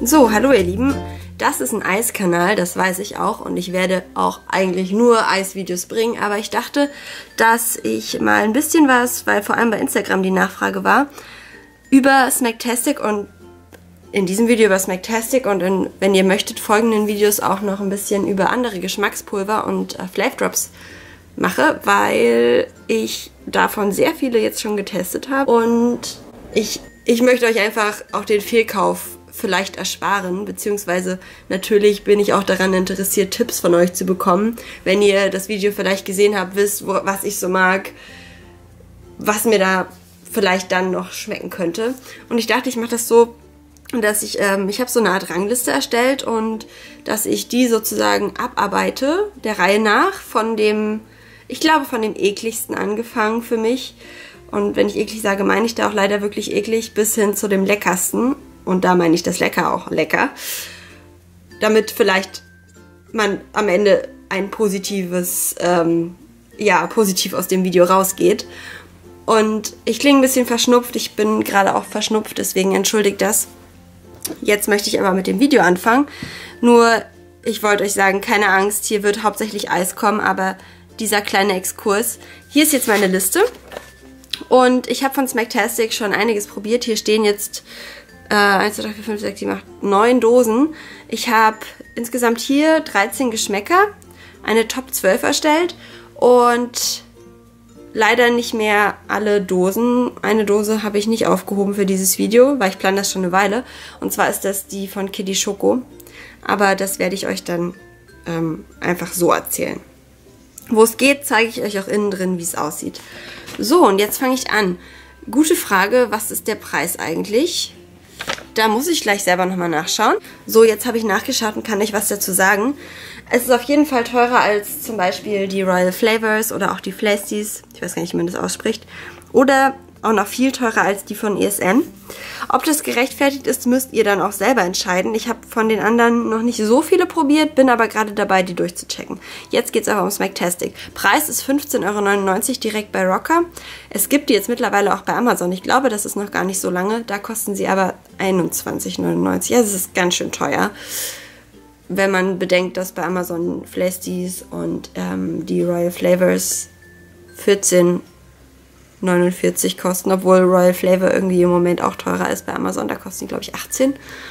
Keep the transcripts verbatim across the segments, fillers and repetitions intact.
So, hallo ihr Lieben, das ist ein Eiskanal, das weiß ich auch und ich werde auch eigentlich nur Eisvideos bringen, aber ich dachte, dass ich mal ein bisschen was, weil vor allem bei Instagram die Nachfrage war, über Smacktastic und in diesem Video über Smacktastic und in, wenn ihr möchtet, folgenden Videos auch noch ein bisschen über andere Geschmackspulver und äh, Flav Drops mache, weil ich davon sehr viele jetzt schon getestet habe und ich, ich möchte euch einfach auch den Fehlkauf vielleicht ersparen, beziehungsweise natürlich bin ich auch daran interessiert, Tipps von euch zu bekommen. Wenn ihr das Video vielleicht gesehen habt, wisst, wo, was ich so mag, was mir da vielleicht dann noch schmecken könnte. Und ich dachte, ich mache das so, dass ich, ähm, ich habe so eine Art Rangliste erstellt und dass ich die sozusagen abarbeite, der Reihe nach, von dem, ich glaube von dem ekligsten angefangen für mich. Und wenn ich eklig sage, meine ich da auch leider wirklich eklig, bis hin zu dem leckersten. Und da meine ich das Lecker auch lecker. Damit vielleicht man am Ende ein positives, ähm, ja, positiv aus dem Video rausgeht. Und ich klinge ein bisschen verschnupft. Ich bin gerade auch verschnupft, deswegen entschuldigt das. Jetzt möchte ich aber mit dem Video anfangen. Nur, ich wollte euch sagen, keine Angst, hier wird hauptsächlich Eis kommen, aber dieser kleine Exkurs. Hier ist jetzt meine Liste. Und ich habe von Smacktastic schon einiges probiert. Hier stehen jetzt äh, eins, zwei, drei, vier, fünf, sechs, sieben, acht, neun Dosen. Ich habe insgesamt hier dreizehn Geschmäcker, eine Top zwölf erstellt und leider nicht mehr alle Dosen. Eine Dose habe ich nicht aufgehoben für dieses Video, weil ich plane das schon eine Weile. Und zwar ist das die von Kiddy Schoko. Aber das werde ich euch dann ähm, einfach so erzählen. Wo es geht, zeige ich euch auch innen drin, wie es aussieht. So, und jetzt fange ich an. Gute Frage, was ist der Preis eigentlich? Da muss ich gleich selber nochmal nachschauen. So, jetzt habe ich nachgeschaut und kann euch was dazu sagen. Es ist auf jeden Fall teurer als zum Beispiel die Royal Flavors oder auch die Flasties. Ich weiß gar nicht, wie man das ausspricht. Oder auch noch viel teurer als die von E S N. Ob das gerechtfertigt ist, müsst ihr dann auch selber entscheiden. Ich habe von den anderen noch nicht so viele probiert, bin aber gerade dabei, die durchzuchecken. Jetzt geht es aber um Smacktastic. Preis ist fünfzehn Euro neunundneunzig direkt bei Rocker. Es gibt die jetzt mittlerweile auch bei Amazon. Ich glaube, das ist noch gar nicht so lange. Da kosten sie aber einundzwanzig neunundneunzig. Also es ist ganz schön teuer. Wenn man bedenkt, dass bei Amazon Flasties und ähm, die Royal Flavors vierzehn neunundvierzig kosten, obwohl Royal Flavor irgendwie im Moment auch teurer ist bei Amazon. Da kosten die, glaube ich, achtzehn.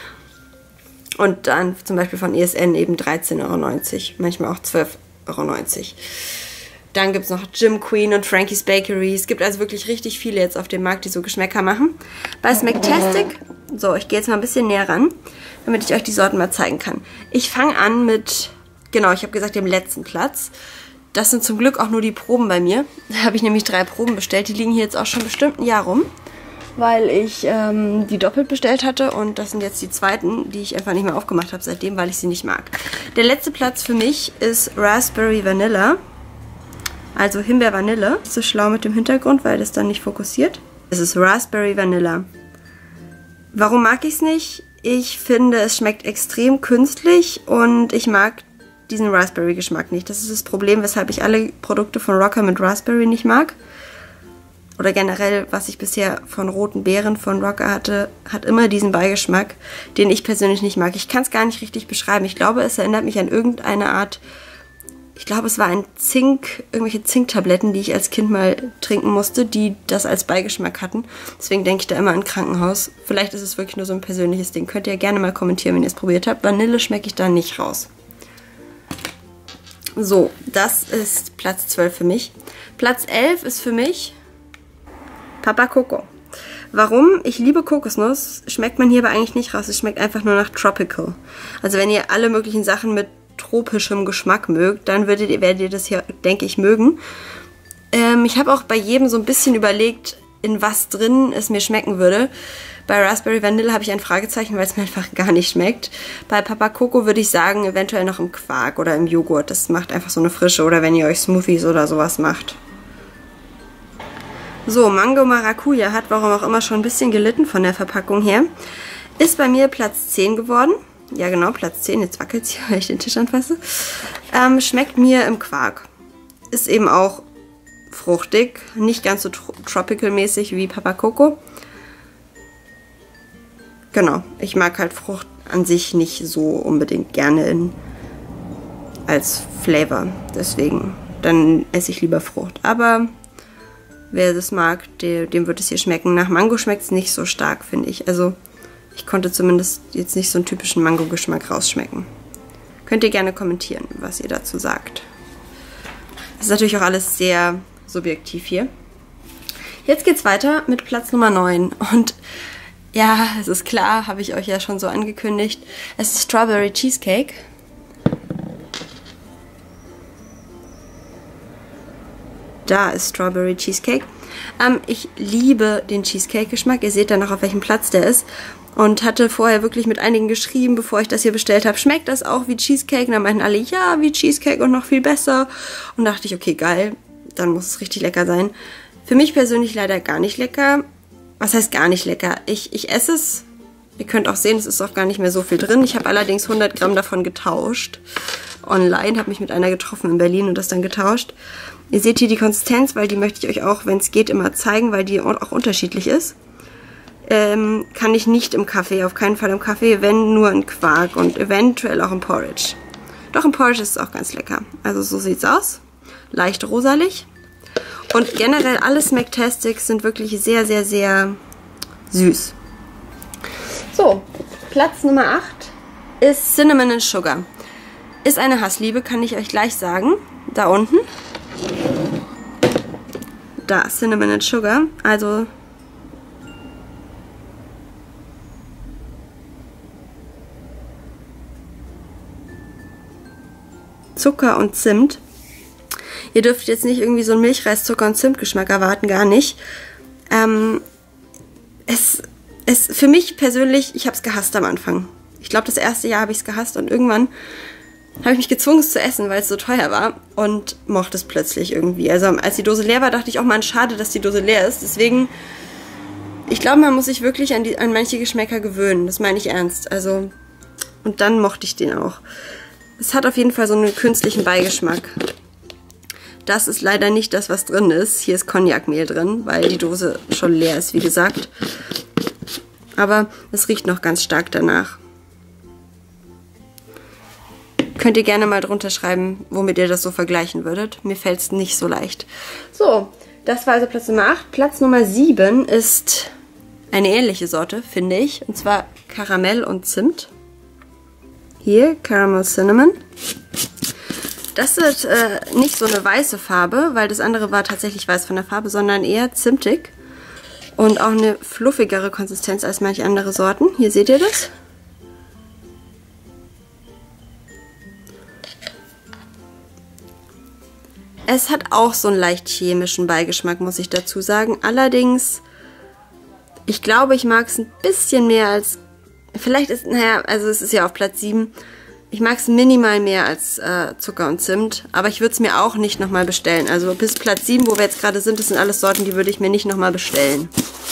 Und dann zum Beispiel von E S N eben dreizehn Euro neunzig. Manchmal auch zwölf Euro neunzig. Dann gibt es noch Jim Queen und Frankie's Bakery. Es gibt also wirklich richtig viele jetzt auf dem Markt, die so Geschmäcker machen. Bei Smacktastic, so, ich gehe jetzt mal ein bisschen näher ran, damit ich euch die Sorten mal zeigen kann. Ich fange an mit, genau, ich habe gesagt, dem letzten Platz. Das sind zum Glück auch nur die Proben bei mir. Da habe ich nämlich drei Proben bestellt. Die liegen hier jetzt auch schon bestimmt ein Jahr rum, weil ich ähm, die doppelt bestellt hatte. Und das sind jetzt die zweiten, die ich einfach nicht mehr aufgemacht habe seitdem, weil ich sie nicht mag. Der letzte Platz für mich ist Raspberry Vanilla. Also Himbeer-Vanille. So schlau mit dem Hintergrund, weil das dann nicht fokussiert. Es ist Raspberry Vanilla. Warum mag ich es nicht? Ich finde, es schmeckt extrem künstlich und ich mag diesen Raspberry-Geschmack nicht. Das ist das Problem, weshalb ich alle Produkte von Rocker mit Raspberry nicht mag. Oder generell, was ich bisher von roten Beeren von Rocker hatte, hat immer diesen Beigeschmack, den ich persönlich nicht mag. Ich kann es gar nicht richtig beschreiben. Ich glaube, es erinnert mich an irgendeine Art, ich glaube, es war ein Zink, irgendwelche Zinktabletten, die ich als Kind mal trinken musste, die das als Beigeschmack hatten. Deswegen denke ich da immer an Krankenhaus. Vielleicht ist es wirklich nur so ein persönliches Ding. Könnt ihr gerne mal kommentieren, wenn ihr es probiert habt. Vanille schmecke ich da nicht raus. So, das ist Platz zwölf für mich. Platz elf ist für mich Papa Coco. Warum? Ich liebe Kokosnuss, schmeckt man hier aber eigentlich nicht raus. Es schmeckt einfach nur nach Tropical. Also wenn ihr alle möglichen Sachen mit tropischem Geschmack mögt, dann werdet ihr, werdet ihr das hier, denke ich, mögen. Ähm, ich habe auch bei jedem so ein bisschen überlegt, in was drin es mir schmecken würde. Bei Raspberry Vanille habe ich ein Fragezeichen, weil es mir einfach gar nicht schmeckt. Bei Papa Coco würde ich sagen, eventuell noch im Quark oder im Joghurt. Das macht einfach so eine Frische. Oder wenn ihr euch Smoothies oder sowas macht. So, Mango Maracuja hat, warum auch immer, schon ein bisschen gelitten von der Verpackung her. Ist bei mir Platz zehn geworden. Ja genau, Platz zehn. Jetzt wackelt es hier, weil ich den Tisch anfasse. Ähm, schmeckt mir im Quark. Ist eben auch fruchtig. Nicht ganz so tro tropical-mäßig wie Papa Coco. Genau, ich mag halt Frucht, an sich nicht so unbedingt gerne in, als Flavor. Deswegen, dann esse ich lieber Frucht. Aber wer das mag, der, dem wird es hier schmecken. Nach Mango schmeckt es nicht so stark, finde ich. Also ich konnte zumindest jetzt nicht so einen typischen Mango-Geschmack rausschmecken. Könnt ihr gerne kommentieren, was ihr dazu sagt. Das ist natürlich auch alles sehr subjektiv hier. Jetzt geht's weiter mit Platz Nummer neun. Und ja, es ist klar, habe ich euch ja schon so angekündigt. Es ist Strawberry Cheesecake. Da ist Strawberry Cheesecake. Ähm, ich liebe den Cheesecake-Geschmack. Ihr seht dann noch, auf welchem Platz der ist. Und hatte vorher wirklich mit einigen geschrieben, bevor ich das hier bestellt habe, schmeckt das auch wie Cheesecake? Und dann meinten alle, ja, wie Cheesecake und noch viel besser. Und dachte ich, okay, geil, dann muss es richtig lecker sein. Für mich persönlich leider gar nicht lecker. Was heißt gar nicht lecker? Ich, ich esse es. Ihr könnt auch sehen, es ist auch gar nicht mehr so viel drin. Ich habe allerdings hundert Gramm davon getauscht. Online, habe mich mit einer getroffen in Berlin und das dann getauscht. Ihr seht hier die Konsistenz, weil die möchte ich euch auch, wenn es geht, immer zeigen, weil die auch unterschiedlich ist. Ähm, kann ich nicht im Kaffee, auf keinen Fall im Kaffee, wenn nur in Quark und eventuell auch im Porridge. Doch im Porridge ist es auch ganz lecker. Also so sieht es aus. Leicht rosalig. Und generell alle Smacktastics sind wirklich sehr, sehr, sehr süß. So, Platz Nummer acht ist Cinnamon and Sugar. Ist eine Hassliebe, kann ich euch gleich sagen. Da unten. Da, Cinnamon and Sugar. Also Zucker und Zimt. Ihr dürft jetzt nicht irgendwie so einen Milchreiszucker- und Zimtgeschmack erwarten, gar nicht. Ähm, es, es, für mich persönlich, ich habe es gehasst am Anfang. Ich glaube, das erste Jahr habe ich es gehasst und irgendwann habe ich mich gezwungen, es zu essen, weil es so teuer war und mochte es plötzlich irgendwie. Also als die Dose leer war, dachte ich auch mal, schade, dass die Dose leer ist. Deswegen, ich glaube, man muss sich wirklich an, die, an manche Geschmäcker gewöhnen. Das meine ich ernst. Also, und dann mochte ich den auch. Es hat auf jeden Fall so einen künstlichen Beigeschmack. Das ist leider nicht das, was drin ist. Hier ist Cognacmehl drin, weil die Dose schon leer ist, wie gesagt. Aber es riecht noch ganz stark danach. Könnt ihr gerne mal drunter schreiben, womit ihr das so vergleichen würdet. Mir fällt es nicht so leicht. So, das war also Platz Nummer acht. Platz Nummer sieben ist eine ähnliche Sorte, finde ich. Und zwar Karamell und Zimt. Hier, Caramel Cinnamon. Das ist äh, nicht so eine weiße Farbe, weil das andere war tatsächlich weiß von der Farbe, sondern eher zimtig. Und auch eine fluffigere Konsistenz als manche andere Sorten. Hier seht ihr das. Es hat auch so einen leicht chemischen Beigeschmack, muss ich dazu sagen. Allerdings, ich glaube, ich mag es ein bisschen mehr als... Vielleicht ist, naja, also es ist ja auf Platz sieben. Ich mag es minimal mehr als äh, Zucker und Zimt. Aber ich würde es mir auch nicht nochmal bestellen. Also bis Platz sieben, wo wir jetzt gerade sind, das sind alles Sorten, die würde ich mir nicht nochmal bestellen.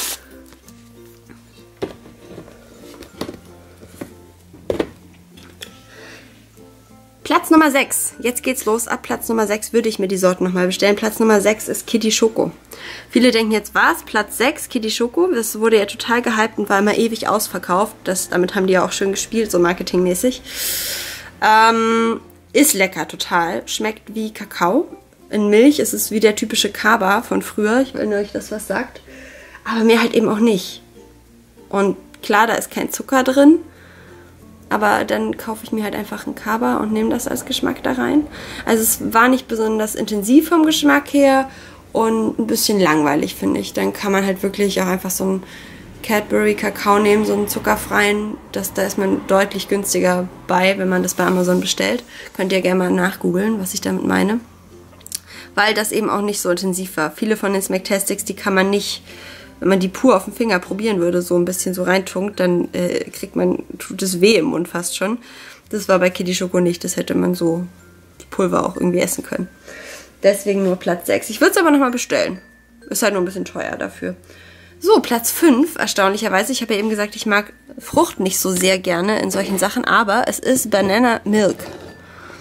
Platz Nummer sechs. Jetzt geht's los. Ab Platz Nummer sechs würde ich mir die Sorten nochmal bestellen. Platz Nummer sechs ist Kitty Schoko. Viele denken jetzt, was? Platz sechs, Kitty Schoko. Das wurde ja total gehypt und war immer ewig ausverkauft. Das, damit haben die ja auch schön gespielt, so marketingmäßig. Ähm, ist lecker, total. Schmeckt wie Kakao. In Milch ist es wie der typische Kaba von früher. Ich will nur, euch das was sagt. Aber mir halt eben auch nicht. Und klar, da ist kein Zucker drin. Aber dann kaufe ich mir halt einfach einen Kaba und nehme das als Geschmack da rein. Also es war nicht besonders intensiv vom Geschmack her und ein bisschen langweilig, finde ich. Dann kann man halt wirklich auch einfach so einen Cadbury-Kakao nehmen, so einen zuckerfreien. Das, da ist man deutlich günstiger bei, wenn man das bei Amazon bestellt. Könnt ihr gerne mal nachgoogeln, was ich damit meine. Weil das eben auch nicht so intensiv war. Viele von den Smacktastics, die kann man nicht... Wenn man die pur auf dem Finger probieren würde, so ein bisschen so reintunkt, dann äh, kriegt man, tut es weh im Mund fast schon. Das war bei Kitty Schoko nicht, das hätte man so Pulver auch irgendwie essen können. Deswegen nur Platz sechs. Ich würde es aber nochmal bestellen. Ist halt nur ein bisschen teuer dafür. So, Platz fünf, erstaunlicherweise. Ich habe ja eben gesagt, ich mag Frucht nicht so sehr gerne in solchen Sachen, aber es ist Banana Milk.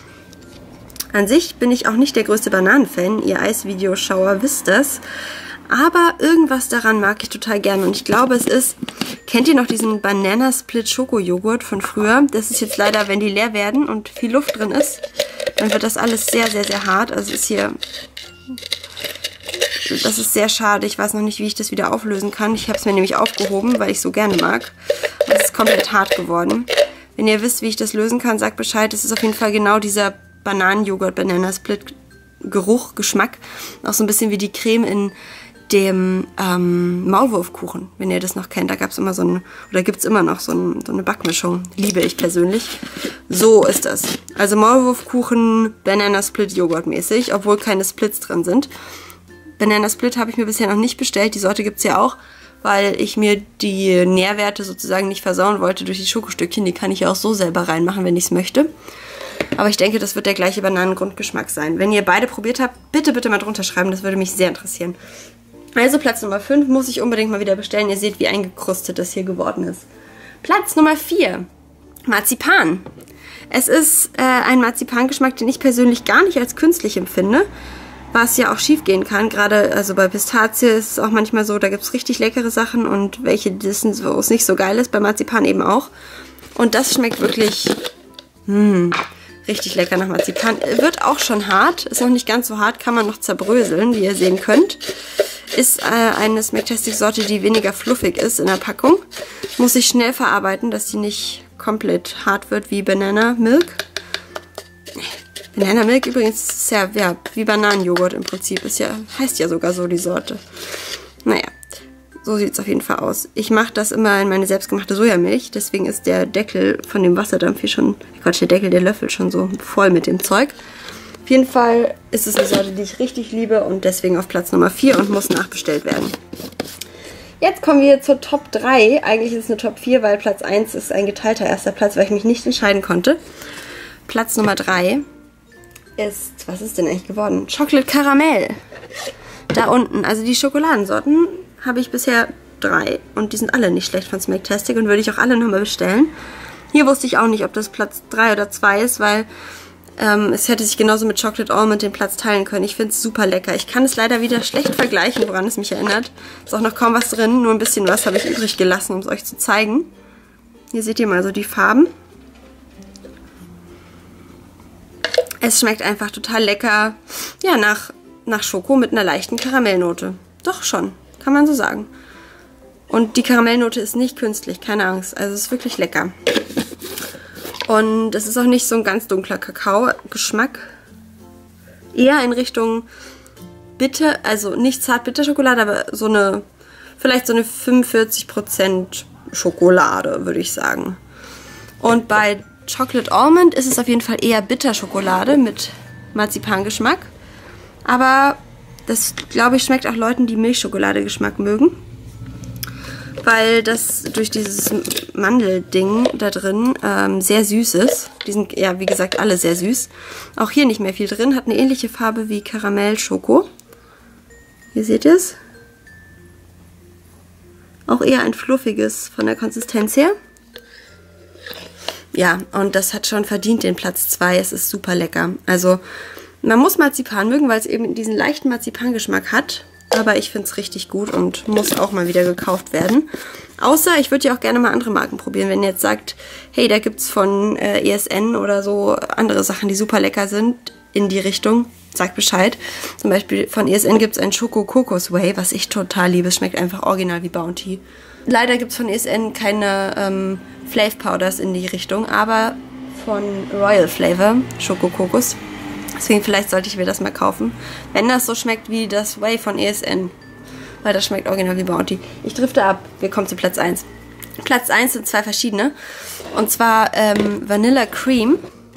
An sich bin ich auch nicht der größte Bananen-Fan. Ihr Eisvideoschauer wisst das. Aber irgendwas daran mag ich total gerne. Und ich glaube, es ist, kennt ihr noch diesen Banana Split Schoko-Joghurt von früher? Das ist jetzt leider, wenn die leer werden und viel Luft drin ist, dann wird das alles sehr, sehr, sehr hart. Also ist hier, das ist sehr schade. Ich weiß noch nicht, wie ich das wieder auflösen kann. Ich habe es mir nämlich aufgehoben, weil ich es so gerne mag. Und es ist komplett hart geworden. Wenn ihr wisst, wie ich das lösen kann, sagt Bescheid. Es ist auf jeden Fall genau dieser Bananenjoghurt, Banana Split Geruch, Geschmack. Auch so ein bisschen wie die Creme in dem ähm, Maulwurfkuchen, wenn ihr das noch kennt. Da gab es immer so ein, oder gibt es immer noch so, ein, so eine Backmischung. Liebe ich persönlich. So ist das. Also Maulwurfkuchen, Banana Split Joghurt mäßig, obwohl keine Splits drin sind. Banana Split habe ich mir bisher noch nicht bestellt. Die Sorte gibt es ja auch, weil ich mir die Nährwerte sozusagen nicht versauen wollte durch die Schokostückchen. Die kann ich ja auch so selber reinmachen, wenn ich es möchte. Aber ich denke, das wird der gleiche Bananengrundgeschmack sein. Wenn ihr beide probiert habt, bitte, bitte mal drunter schreiben. Das würde mich sehr interessieren. Also Platz Nummer fünf muss ich unbedingt mal wieder bestellen. Ihr seht, wie eingekrustet das hier geworden ist. Platz Nummer vier. Marzipan. Es ist äh, ein Marzipangeschmack, den ich persönlich gar nicht als künstlich empfinde. Was ja auch schief gehen kann. Gerade also bei Pistazie ist es auch manchmal so, da gibt es richtig leckere Sachen und welche, wo es nicht so geil ist. Bei Marzipan eben auch. Und das schmeckt wirklich mh, richtig lecker nach Marzipan. Wird auch schon hart. Ist noch nicht ganz so hart. Kann man noch zerbröseln, wie ihr sehen könnt. Ist äh, eine Smacktastic-Sorte, die weniger fluffig ist in der Packung. Muss ich schnell verarbeiten, dass die nicht komplett hart wird wie Banana Milk. Banana Milk übrigens ist ja, ja wie Bananenjoghurt im Prinzip. Ist ja, heißt ja sogar so die Sorte. Naja, so sieht es auf jeden Fall aus. Ich mache das immer in meine selbstgemachte Sojamilch. Deswegen ist der Deckel von dem Wasserdampf hier schon, Quatsch, der Deckel, der Löffel schon so voll mit dem Zeug. Auf jeden Fall ist es eine Sorte, die ich richtig liebe und deswegen auf Platz Nummer vier und muss nachbestellt werden. Jetzt kommen wir zur Top drei. Eigentlich ist es eine Top vier, weil Platz eins ist ein geteilter erster Platz, weil ich mich nicht entscheiden konnte. Platz Nummer drei ist, was ist denn eigentlich geworden? Chocolate Caramel. Da unten, also die Schokoladensorten habe ich bisher drei und die sind alle nicht schlecht von Smacktastic und würde ich auch alle nochmal bestellen. Hier wusste ich auch nicht, ob das Platz drei oder zwei ist, weil Ähm, es hätte sich genauso mit Chocolate Almond den Platz teilen können. Ich finde es super lecker. Ich kann es leider wieder schlecht vergleichen, woran es mich erinnert. Ist auch noch kaum was drin, nur ein bisschen was habe ich übrig gelassen, um es euch zu zeigen. Hier seht ihr mal so die Farben. Es schmeckt einfach total lecker, ja, nach, nach Schoko mit einer leichten Karamellnote. Doch schon, kann man so sagen. Und die Karamellnote ist nicht künstlich, keine Angst. Also es ist wirklich lecker. Und es ist auch nicht so ein ganz dunkler Kakao-Geschmack. Eher in Richtung Bitter, also nicht Zart-Bitter-Schokolade, aber so eine, vielleicht so eine fünfundvierzig Prozent Schokolade, würde ich sagen. Und bei Chocolate Almond ist es auf jeden Fall eher Bitterschokolade mit Marzipangeschmack. Aber das, glaube ich, schmeckt auch Leuten, die Milchschokolade-Geschmack mögen. Weil das durch dieses Mandelding da drin ähm, sehr süß ist. Die sind, ja, wie gesagt, alle sehr süß. Auch hier nicht mehr viel drin. Hat eine ähnliche Farbe wie Karamell-Schoko. Hier seht ihr es. Auch eher ein fluffiges von der Konsistenz her. Ja, und das hat schon verdient den Platz zwei. Es ist super lecker. Also, man muss Marzipan mögen, weil es eben diesen leichten Marzipangeschmack hat. Aber ich finde es richtig gut und muss auch mal wieder gekauft werden. Außer, ich würde ja auch gerne mal andere Marken probieren. Wenn ihr jetzt sagt, hey, da gibt es von äh, E S N oder so andere Sachen, die super lecker sind in die Richtung, sagt Bescheid. Zum Beispiel von E S N gibt es ein Schoko-Kokos-Whey, was ich total liebe. Es schmeckt einfach original wie Bounty. Leider gibt es von E S N keine ähm, Flav Powders in die Richtung, aber von Royal Flavor, Schoko-Kokos. Deswegen vielleicht sollte ich mir das mal kaufen. Wenn das so schmeckt wie das Whey von E S N. Weil das schmeckt original wie Bounty. Ich drifte ab. Wir kommen zu Platz eins. Platz eins sind zwei verschiedene. Und zwar ähm, Vanilla Cream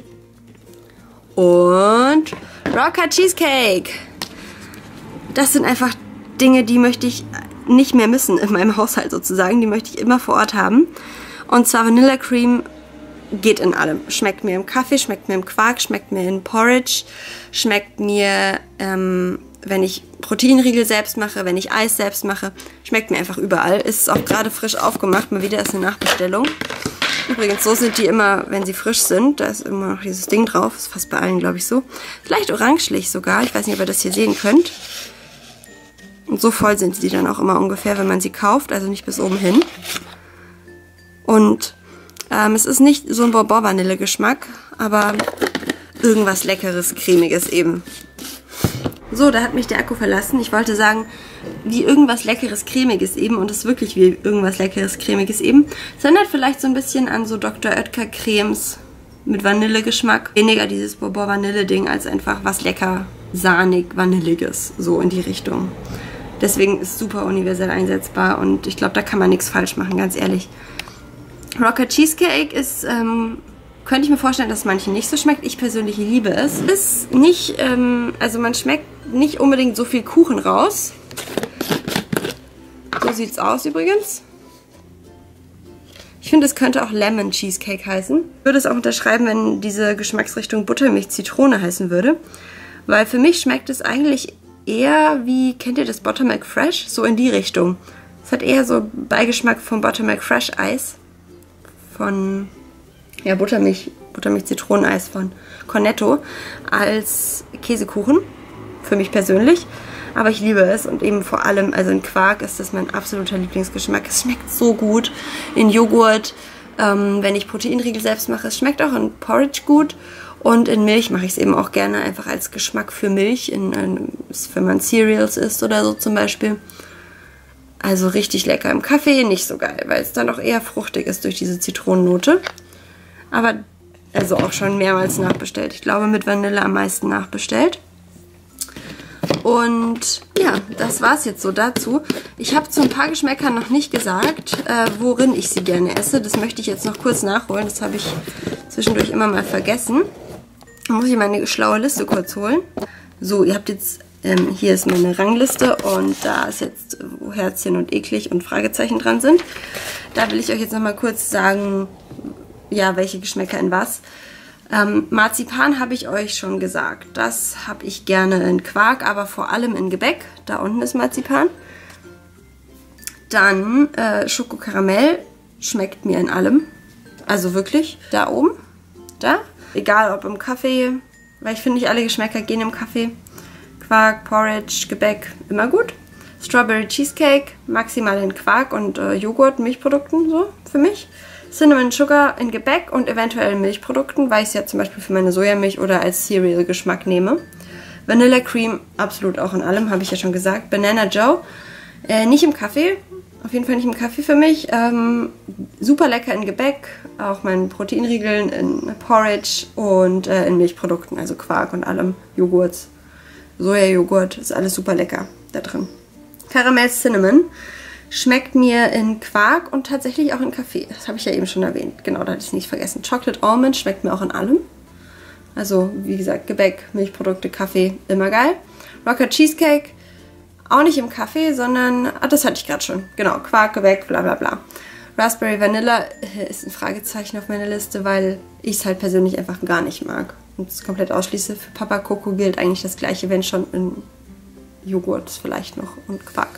und Rocker Cheesecake. Das sind einfach Dinge, die möchte ich nicht mehr missen in meinem Haushalt sozusagen. Die möchte ich immer vor Ort haben. Und zwar Vanilla Cream geht in allem. Schmeckt mir im Kaffee, schmeckt mir im Quark, schmeckt mir in Porridge, schmeckt mir, ähm, wenn ich Proteinriegel selbst mache, wenn ich Eis selbst mache, schmeckt mir einfach überall. Ist auch gerade frisch aufgemacht, mal wieder ist eine Nachbestellung. Übrigens, so sind die immer, wenn sie frisch sind. Da ist immer noch dieses Ding drauf, ist fast bei allen, glaube ich, so. Vielleicht orangelich sogar, ich weiß nicht, ob ihr das hier sehen könnt. Und so voll sind sie dann auch immer ungefähr, wenn man sie kauft, also nicht bis oben hin. Und ähm, es ist nicht so ein Bourbon-Vanille-Geschmack, aber irgendwas Leckeres, Cremiges eben. So, da hat mich der Akku verlassen. Ich wollte sagen, wie irgendwas Leckeres, Cremiges eben. Und es ist wirklich wie irgendwas Leckeres, Cremiges eben. Es erinnert vielleicht so ein bisschen an so Doktor Oetker Cremes mit Vanillegeschmack. Weniger dieses Bourbon-Vanille-Ding als einfach was lecker, sahnig, vanilliges. So in die Richtung. Deswegen ist es super universell einsetzbar. Und ich glaube, da kann man nichts falsch machen, ganz ehrlich. Rocker Cheesecake ist... Ähm, könnte ich mir vorstellen, dass es manchen nicht so schmeckt. Ich persönlich liebe es. Ist nicht, ähm, also man schmeckt nicht unbedingt so viel Kuchen raus. So sieht es aus übrigens. Ich finde, es könnte auch Lemon Cheesecake heißen. Ich würde es auch unterschreiben, wenn diese Geschmacksrichtung Buttermilch-Zitrone heißen würde. Weil für mich schmeckt es eigentlich eher wie, kennt ihr das Buttermilk Fresh? So in die Richtung. Es hat eher so Beigeschmack vom Buttermilk Fresh Eis. Von... ja, Buttermilch, Buttermilch-Zitroneneis von Cornetto als Käsekuchen, für mich persönlich. Aber ich liebe es und eben vor allem, also in Quark ist das mein absoluter Lieblingsgeschmack. Es schmeckt so gut in Joghurt, ähm, wenn ich Proteinriegel selbst mache. Es schmeckt auch in Porridge gut und in Milch mache ich es eben auch gerne einfach als Geschmack für Milch, in, in, wenn man Cereals isst oder so zum Beispiel. Also richtig lecker. Im Kaffee nicht so geil, weil es dann auch eher fruchtig ist durch diese Zitronennote. Aber also auch schon mehrmals nachbestellt. Ich glaube mit Vanille am meisten nachbestellt. Und ja, das war es jetzt so dazu. Ich habe zu ein paar Geschmäckern noch nicht gesagt, äh, worin ich sie gerne esse. Das möchte ich jetzt noch kurz nachholen. Das habe ich zwischendurch immer mal vergessen. Da muss ich meine schlaue Liste kurz holen. So, ihr habt jetzt, ähm, hier ist meine Rangliste und da ist jetzt, wo Herzchen und eklig und Fragezeichen dran sind. Da will ich euch jetzt noch mal kurz sagen, ja, welche Geschmäcker in was. Ähm, Marzipan habe ich euch schon gesagt. Das habe ich gerne in Quark, aber vor allem in Gebäck. Da unten ist Marzipan. Dann äh, Schokokaramell schmeckt mir in allem. Also wirklich, da oben. Da. Egal ob im Kaffee, weil ich finde nicht alle Geschmäcker gehen im Kaffee. Quark, Porridge, Gebäck, immer gut. Strawberry Cheesecake, maximal in Quark und äh, Joghurt, Milchprodukten, so für mich. Cinnamon Sugar in Gebäck und eventuell in Milchprodukten, weil ich es ja zum Beispiel für meine Sojamilch oder als Cereal-Geschmack nehme. Vanilla Cream absolut auch in allem, habe ich ja schon gesagt. Banana Joe, äh, nicht im Kaffee, auf jeden Fall nicht im Kaffee für mich. Ähm, super lecker in Gebäck, auch meinen Proteinriegeln in Porridge und äh, in Milchprodukten, also Quark und allem, Joghurt, Sojajoghurt, ist alles super lecker da drin. Karamell Cinnamon. Schmeckt mir in Quark und tatsächlich auch in Kaffee. Das habe ich ja eben schon erwähnt. Genau, da hatte ich es nicht vergessen. Chocolate Almond schmeckt mir auch in allem. Also, wie gesagt, Gebäck, Milchprodukte, Kaffee, immer geil. Rocker Cheesecake, auch nicht im Kaffee, sondern... Ah, das hatte ich gerade schon. Genau, Quark, Gebäck, bla bla bla. Raspberry Vanilla ist ein Fragezeichen auf meiner Liste, weil ich es halt persönlich einfach gar nicht mag. Und es komplett ausschließe. Für Papa Coco gilt eigentlich das gleiche, wenn schon in Joghurt vielleicht noch und Quark.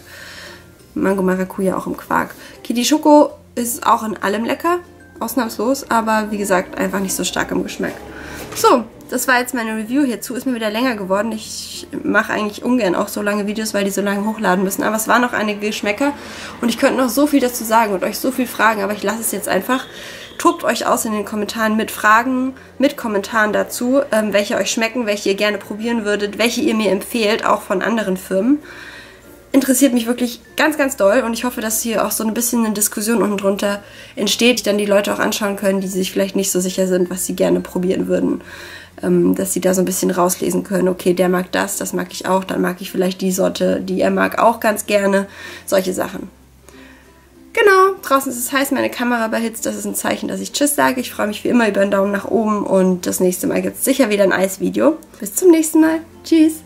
Mango Maracuja auch im Quark. Kitty Schoko ist auch in allem lecker, ausnahmslos, aber wie gesagt, einfach nicht so stark im Geschmack. So, das war jetzt meine Review hierzu. Ist mir wieder länger geworden. Ich mache eigentlich ungern auch so lange Videos, weil die so lange hochladen müssen. Aber es waren noch einige Geschmäcker und ich könnte noch so viel dazu sagen und euch so viel fragen, aber ich lasse es jetzt einfach. Tobt euch aus in den Kommentaren mit Fragen, mit Kommentaren dazu, ähm, welche euch schmecken, welche ihr gerne probieren würdet, welche ihr mir empfehlt, auch von anderen Firmen. Interessiert mich wirklich ganz, ganz doll und ich hoffe, dass hier auch so ein bisschen eine Diskussion unten drunter entsteht, die dann die Leute auch anschauen können, die sich vielleicht nicht so sicher sind, was sie gerne probieren würden. Ähm, dass sie da so ein bisschen rauslesen können, okay, der mag das, das mag ich auch, dann mag ich vielleicht die Sorte, die er mag, auch ganz gerne. Solche Sachen. Genau, draußen ist es heiß, meine Kamera behitzt, das ist ein Zeichen, dass ich Tschüss sage. Ich freue mich wie immer über einen Daumen nach oben und das nächste Mal gibt es sicher wieder ein Eisvideo. Bis zum nächsten Mal. Tschüss.